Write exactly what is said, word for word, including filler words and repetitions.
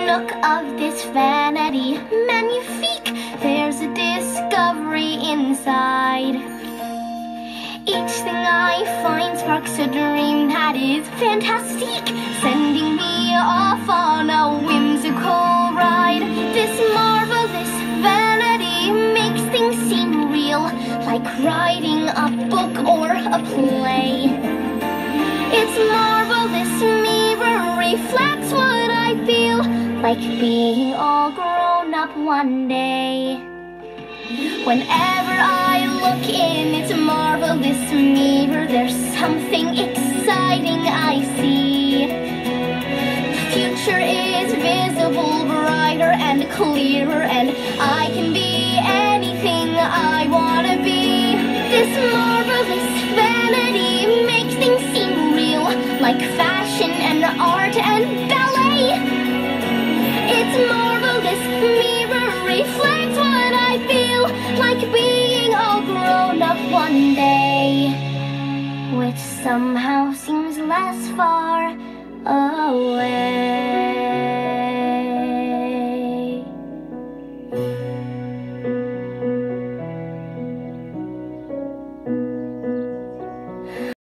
nook of this vanity magnifique, there's a discovery inside. Each thing I find sparks a dream that is fantastic, sending me off on a whimsical ride. This marvelous vanity makes things seem real, like writing a book or a play. Its marvelous mirror reflects what I feel, like being all grown up one day. Whenever I look in its marvelous mirror, there's something exciting I see. The future is visible, brighter and clearer, and I can be anything I want to be. This marvelous vanity makes things seem real, like fashion and art and ballet. Its marvelous mirror reflects what I feel, like being all grown up one day, which somehow seems less far away.